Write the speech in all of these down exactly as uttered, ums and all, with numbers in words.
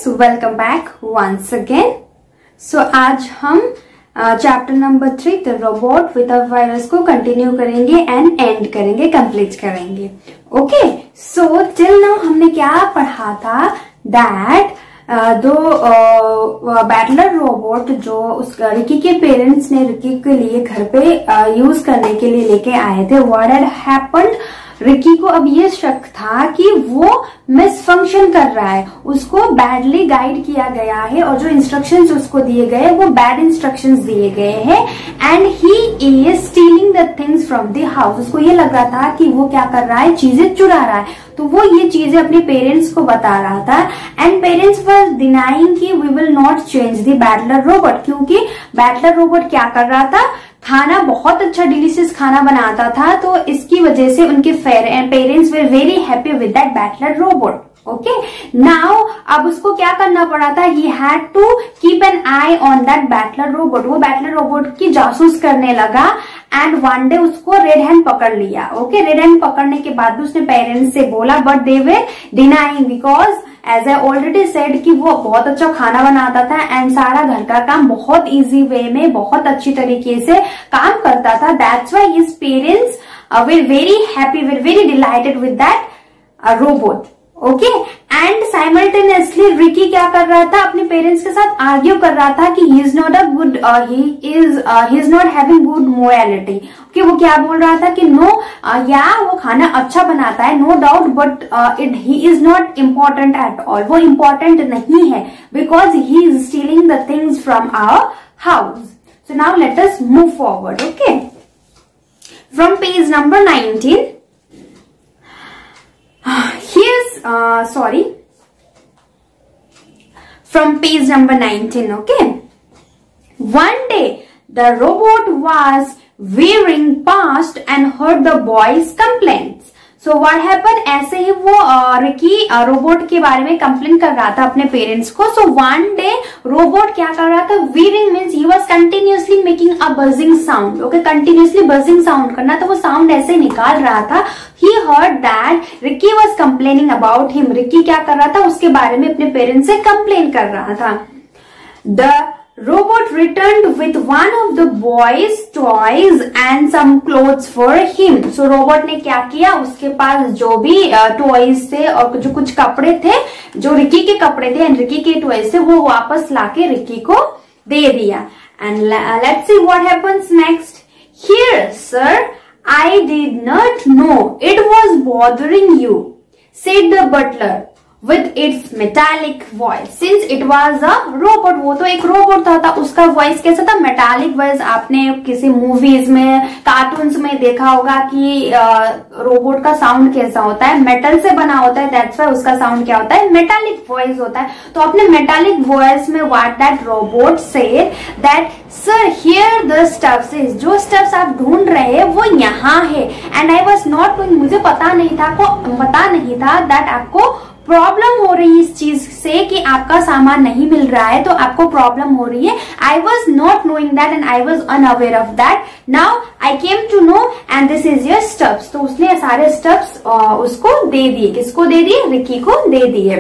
Friends, welcome back once again. So आज हम chapter number three the robot with a virus को continue करेंगे and end करेंगे, complete करेंगे। ओके, सो टिल नाउ हमने क्या पढ़ा था दैट दो बैटलर रोबोट जो उस रिकी के पेरेंट्स ने रिकी के लिए घर पे यूज uh, करने के लिए लेके आए थे। व्हाट हैड हैपेंड, रिकी को अब ये शक था कि वो मिसफंक्शन कर रहा है, उसको बैडली गाइड किया गया है और जो इंस्ट्रक्शंस उसको दिए गए वो बैड इंस्ट्रक्शंस दिए गए हैं and he is stealing the things from the house. उसको ये लग रहा था कि वो क्या कर रहा है, चीजें चुरा रहा है, तो वो ये चीजें अपने पेरेंट्स को बता रहा था एंड पेरेंट्स वर डिनाइंग कि we will not change the butler robot, क्योंकि बैटलर रोबोट क्या कर रहा था, खाना बहुत अच्छा डिलीशियस खाना बनाता था, तो इसकी वजह से उनके parents were very happy with that butler robot. Okay, now अब उसको क्या करना पड़ा था, he had to keep an eye on that butler robot. वो बैटलर रोबोट की जासूस करने लगा एंड वन डे उसको रेड हैंड पकड़ लिया। ओके, रेड हैंड पकड़ने के बाद भी उसने पेरेंट्स से बोला, but they were denying because as I already said कि वो बहुत अच्छा खाना बनाता था एंड सारा घर का काम बहुत इजी वे में बहुत अच्छी तरीके से काम करता था। That's why his parents were very happy, were very delighted with that robot. Okay, and simultaneously Ricky क्या कर रहा था, अपने पेरेंट्स के साथ आर्ग्यू कर रहा था कि he is not a good, he is he is not having good morality. Okay, वो क्या बोल रहा था कि नो uh, या वो खाना अच्छा बनाता है, no doubt, but it he is not important at all, वो इम्पोर्टेंट नहीं है because he is stealing the things from our house. So now let us move forward. Okay, from page number nineteen, here's uh, sorry from page number nineteen. Okay, one day the robot was veering past and heard the boys' complaints. So what happened, ऐसे ही वो Ricky robot के बारे में complain कर रहा था अपने parents को। सो वन डे रोबोट क्या कर रहा था, veering means he was continuously making a buzzing sound. Okay, continuously buzzing sound करना, तो वो साउंड ऐसे निकाल रहा था। He heard that Ricky was complaining about him. Ricky क्या कर रहा था, उसके बारे में अपने पेरेंट्स से कंप्लेन कर रहा था। The robot returned with one of the boys' toys and some clothes for him. So robot ने क्या किया, उसके पास जो भी टॉयज थे और जो कुछ कपड़े थे, जो रिकी के कपड़े थे एंड रिकी के टॉयज थे, वो वापस लाके रिकी को दे दिया। And let's see what happens next. Here, sir, I did not know it was bothering you, said the butler with its metallic voice. Since it was a robot, वो तो एक रोबोट था, था उसका वॉइस कैसा था, मेटालिक वॉइस। आपने किसी मूवीज में, कार्टून्स में देखा होगा कि रोबोट का साउंड कैसा होता है, मेटल से बना होता है, दैट्स व्हाई उसका साउंड क्या होता है, मेटालिक वॉइस होता है। तो अपने मेटालिक वॉइस में what that robot said that sir here the stuffs is, जो स्टफ्स आप ढूंढ रहे हैं वो यहाँ है and I was not knowing, मुझे पता नहीं था, को पता नहीं था दैट आपको प्रॉब्लम हो रही है इस चीज से कि आपका सामान नहीं मिल रहा है, तो आपको प्रॉब्लम हो रही है। I was not knowing that and I was unaware of that, now I came to know and this is your stuffs. तो उसने सारे स्टफ्स उसको दे दिए, किसको दे दिए, रिकी को दे दिए।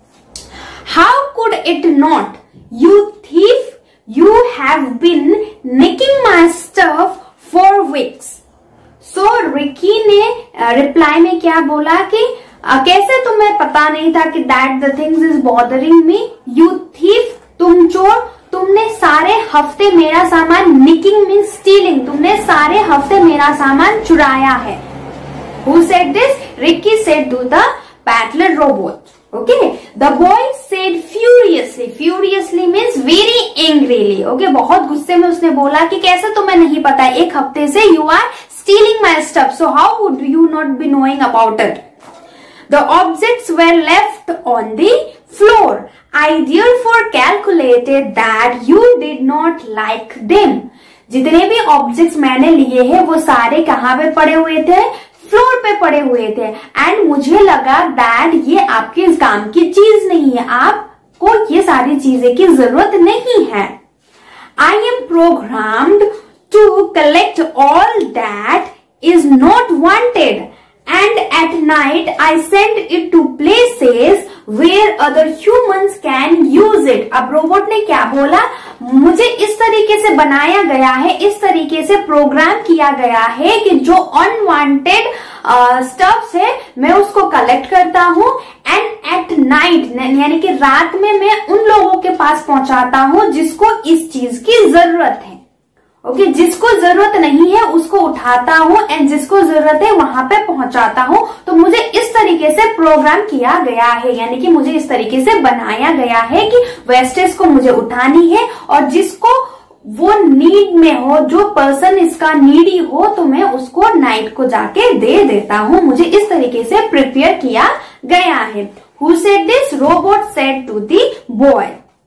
How could it not, you thief, you have been nicking my stuff for weeks. So Ricky ने रिप्लाई uh, में क्या बोला कि Uh, कैसे तुम्हें पता नहीं था कि that the things is bothering me, you thief, तुम चोर, तुमने सारे हफ्ते मेरा सामान, निकिंग मीन्स स्टीलिंग, तुमने सारे हफ्ते मेरा सामान चुराया है। Who said this? Ricky said to the battler robot. Okay, the boy said furiously. Furiously means very angrily. Okay, बहुत गुस्से में उसने बोला कि कैसे तुम्हें नहीं पता, एक हफ्ते से you are stealing my stuff, so how would you not be knowing about it? The objects were left on the floor. I therefore calculated that you did not like them. जितने भी ऑब्जेक्ट्स मैंने लिए हैं वो सारे कहाँ पे पड़े हुए थे, फ्लोर पे पड़े हुए थे एंड मुझे लगा दैट ये आपके इस काम की चीज नहीं है, आपको ये सारी चीजें की जरूरत नहीं है। I am programmed to collect all that is not wanted and at night I send it to places where other humans can use it. अब रोबोट ने क्या बोला, मुझे इस तरीके से बनाया गया है, इस तरीके से प्रोग्राम किया गया है कि जो अनवांटेड स्टफ्स है मैं उसको कलेक्ट करता हूँ एंड एट नाइट यानी कि रात में मैं उन लोगों के पास पहुंचाता हूँ जिसको इस चीज की जरूरत है। ओके okay, जिसको जरूरत नहीं है उसको उठाता हूँ एंड जिसको जरूरत है वहां पे पहुंचाता हूँ। तो मुझे इस तरीके से प्रोग्राम किया गया है, यानी कि मुझे इस तरीके से बनाया गया है कि वेस्टेज को मुझे उठानी है और जिसको वो नीड में हो, जो पर्सन इसका नीडी हो, तो मैं उसको नाइट को जाके दे देता हूँ। मुझे इस तरीके से प्रिपेयर किया गया है। Who said this? Robot said to the boy,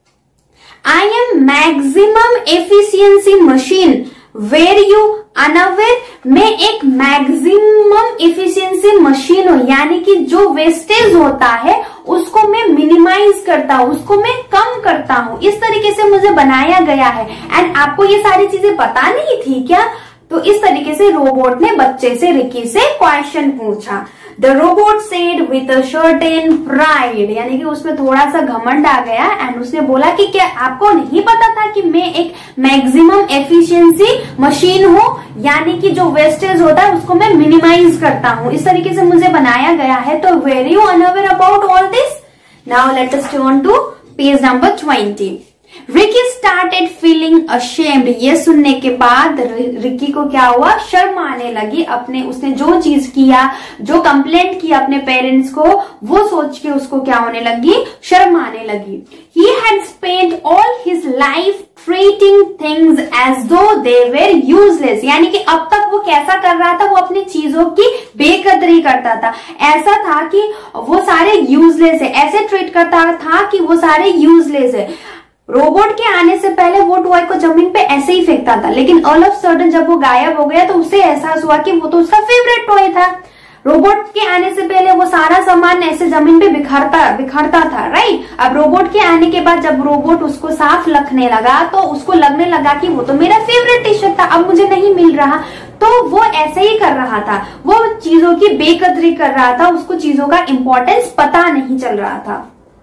I am maximum efficiency machine. Were you unaware? मैं एक मैक्सिमम एफिशिएंसी मशीन हूँ, यानी कि जो वेस्टेज होता है उसको मैं मिनिमाइज करता हूँ, उसको मैं कम करता हूँ। इस तरीके से मुझे बनाया गया है। एंड आपको ये सारी चीजें पता नहीं थी क्या? तो इस तरीके से रोबोट ने बच्चे से, रिकी से क्वेश्चन पूछा। The robot said with a certain pride, यानी कि उसमें थोड़ा सा घमंड आ गया एंड उसने बोला कि क्या आपको नहीं पता था कि मैं एक मैक्सिमम एफिशिएंसी मशीन हूँ, यानी कि जो वेस्टेज होता है उसको मैं मिनिमाइज करता हूँ, इस तरीके से मुझे बनाया गया है। तो were you unaware about all this? Now let us turn to page number twenty. Ricky started feeling ashamed. ये सुनने के बाद रिकी को क्या हुआ? शर्म आने लगी। अपने उसने जो चीज किया, जो कंप्लेंट किया अपने पेरेंट्स को, वो सोच के उसको क्या होने लगी? शर्म आने लगी। He had spent all his life treating things as though they where useless, यानी कि अब तक वो कैसा कर रहा था? वो अपनी चीजों की बेकदरी करता था। ऐसा था कि वो सारे यूजलेस है, ऐसे ट्रीट करता था कि वो सारे यूजलेस है। रोबोट के आने से पहले वो टॉय को जमीन पे ऐसे ही फेंकता था, लेकिन ऑल ऑफ सडन जब वो गायब हो गया तो उसे एहसास हुआ कि वो तो उसका फेवरेट टॉय था। रोबोट के आने से पहले वो सारा सामान ऐसे जमीन पे बिखरता बिखरता था, राइट। अब रोबोट के आने के बाद जब रोबोट उसको साफ रखने लगा तो उसको लगने लगा कि वो तो मेरा फेवरेट टी शर्ट था, अब मुझे नहीं मिल रहा। तो वो ऐसे ही कर रहा था, वो चीजों की बेकदरी कर रहा था, उसको चीजों का इंपॉर्टेंस पता नहीं चल रहा था।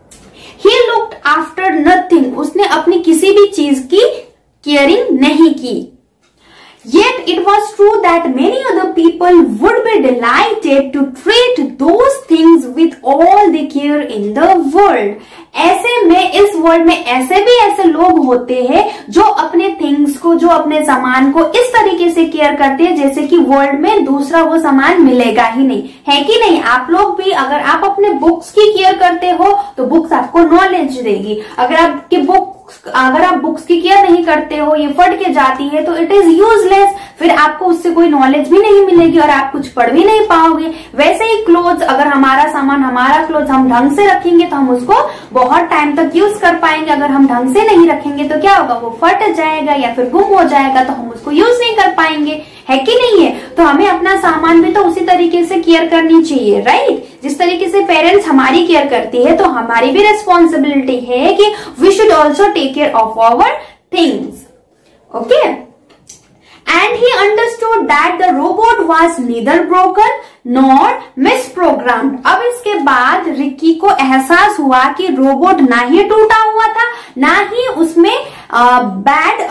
He looked after nothing, उसने अपनी किसी भी चीज की केयरिंग नहीं की। Yet it was true that many other people would be delighted to treat those things with all the care in the world. ऐसे में इस वर्ल्ड में ऐसे भी ऐसे लोग होते हैं जो अपने थिंग्स को, जो अपने सामान को इस तरीके से केयर करते हैं जैसे कि वर्ल्ड में दूसरा वो सामान मिलेगा ही नहीं, है कि नहीं? आप लोग भी अगर आप अपने बुक्स की केयर करते हो तो बुक्स आपको नॉलेज देगी। अगर आपके बुक अगर आप बुक्स की केयर नहीं करते हो, ये फट के जाती है तो इट इज यूजलेस, फिर आपको उससे कोई नॉलेज भी नहीं मिलेगी और आप कुछ पढ़ भी नहीं पाओगे। वैसे ही क्लोथ्स, अगर हमारा सामान, हमारा क्लोथ्स हम ढंग से रखेंगे तो हम उसको बहुत टाइम तक यूज कर पाएंगे। अगर हम ढंग से नहीं रखेंगे तो क्या होगा? वो फट जाएगा या फिर गुम हो जाएगा, तो हम उसको यूज नहीं कर पाएंगे, है कि नहीं है? तो हमें अपना सामान भी तो उसी तरीके से केयर करनी चाहिए, राइट। जिस तरीके से पेरेंट्स हमारी केयर करती है तो हमारी भी रिस्पॉन्सिबिलिटी है कि we should also take care of our things, okay. And he understood that the robot was neither broken nor misprogrammed. अब इसके बाद रिकी को एहसास हुआ कि रोबोट ना ही टूटा हुआ था, ना ही उसमें बैड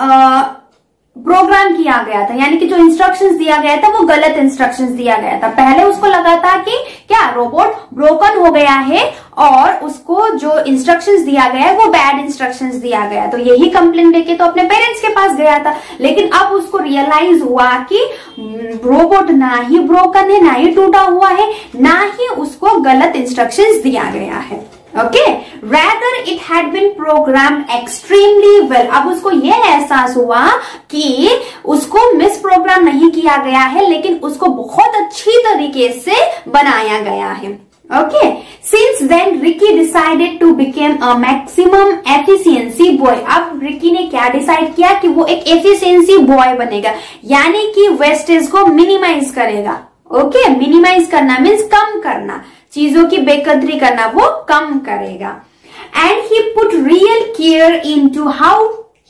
प्रोग्राम किया गया था, यानी कि जो इंस्ट्रक्शंस दिया गया था वो गलत इंस्ट्रक्शंस दिया गया था। पहले उसको लगा था कि क्या रोबोट ब्रोकन हो गया है और उसको जो इंस्ट्रक्शंस दिया गया है वो बैड इंस्ट्रक्शंस दिया गया, तो यही कंप्लेंट लेके तो अपने पेरेंट्स के पास गया था। लेकिन अब उसको रियलाइज हुआ कि रोबोट ना ही ब्रोकन है, ना ही टूटा हुआ है, ना ही उसको गलत इंस्ट्रक्शंस दिया गया है, okay. Rather it had been programmed extremely well. अब उसको ये एहसास हुआ कि उसको मिस प्रोग्राम नहीं किया गया है, लेकिन उसको बहुत अच्छी तरीके से बनाया गया है, okay. Since then Ricky decided to become a maximum efficiency boy. अब रिकी ने क्या डिसाइड किया कि वो एक एफिशिएंसी बॉय बनेगा, यानी कि वेस्टेज को मिनिमाइज करेगा, ओके। मिनिमाइज करना मीन्स कम करना, चीजों की बेकदरी करना, वो कम करेगा। And he put real care into how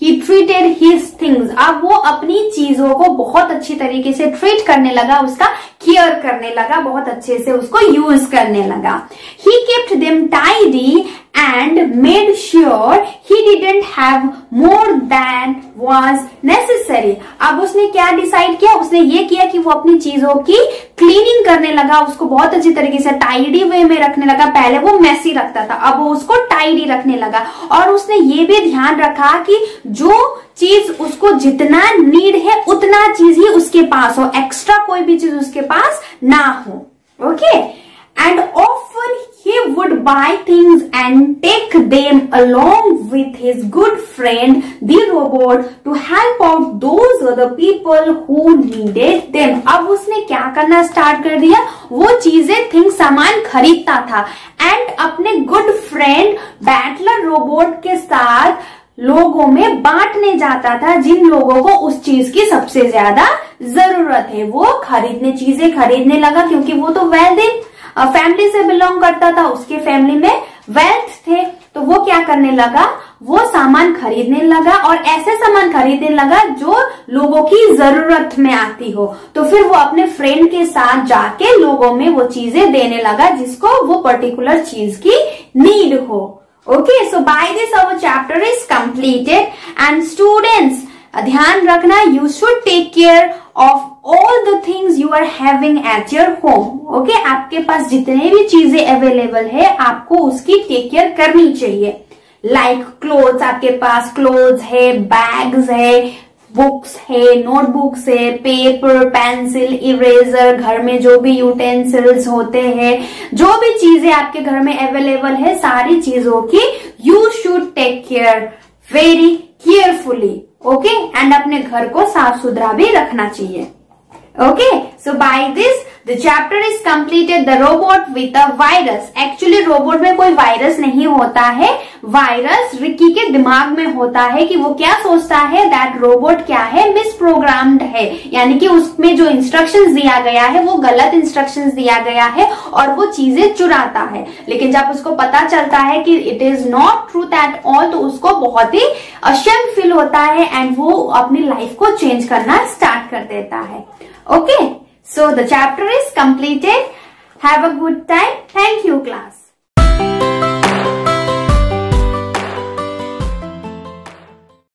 He treated his things. अब वो अपनी चीजों को बहुत अच्छी तरीके से ट्रीट करने लगा, उसका केयर करने लगा, बहुत अच्छे से उसको यूज करने लगा. He kept them tidy and made sure he didn't have more than was necessary. अब उसने क्या डिसाइड किया, उसने ये किया कि वो अपनी चीजों की क्लीनिंग करने लगा, उसको बहुत अच्छी तरीके से टाइडी वे में रखने लगा. पहले वो मेसी रखता था, अब वो उसको टाइडी रखने लगा. और उसने ये भी ध्यान रखा कि जो चीज उसको जितना नीड है उतना चीज ही उसके पास हो, एक्स्ट्रा कोई भी चीज उसके पास ना हो. Okay, and often he would buy things and take them along with his good friend the robot to help out those other people who needed them. अब उसने क्या करना स्टार्ट कर दिया, वो चीजें थिंग सामान खरीदता था एंड अपने गुड फ्रेंड बैटलर रोबोट के साथ लोगों में बांटने जाता था जिन लोगों को उस चीज की सबसे ज्यादा जरूरत है. वो खरीदने चीजें खरीदने लगा क्योंकि वो तो वेल्दी फैमिली से बिलोंग करता था, उसके फैमिली में वेल्थ थे. तो वो क्या करने लगा, वो सामान खरीदने लगा और ऐसे सामान खरीदने लगा जो लोगों की जरूरत में आती हो. तो फिर वो अपने फ्रेंड के साथ जाके लोगों में वो चीजें देने लगा जिसको वो पर्टिकुलर चीज की नीड हो. Okay, so by this our chapter is completed and students ध्यान रखना, you should take care of all the things you are having at your home. Okay, आपके पास जितने भी चीजें अवेलेबल है आपको उसकी टेक केयर करनी चाहिए. लाइक क्लोथ्स, आपके पास क्लोथ्स है, बैग्स है, बुक्स है, नोटबुक्स है, पेपर, पेंसिल, इरेजर, घर में जो भी यूटेंसिल्स होते हैं, जो भी चीजें आपके घर में अवेलेबल है, सारी चीजों की you should take care very carefully. Okay, and अपने घर को साफ सुथरा भी रखना चाहिए. Okay, so by this the chapter is completed. The robot with a virus. Actually robot में कोई वायरस नहीं होता है, वायरस रिकी के दिमाग में होता है कि वो क्या सोचता है, दैट रोबोट क्या है, मिसप्रोग्राम्ड है, यानी कि उसमें जो इंस्ट्रक्शंस दिया गया है वो गलत इंस्ट्रक्शंस दिया गया है और वो चीजें चुराता है. लेकिन जब उसको पता चलता है कि it is not truth at all, तो उसको बहुत ही अशेम्ड फील होता है एंड वो अपनी लाइफ को चेंज करना स्टार्ट कर देता है. Okay, so the chapter is completed. Have a good time. Thank you, class.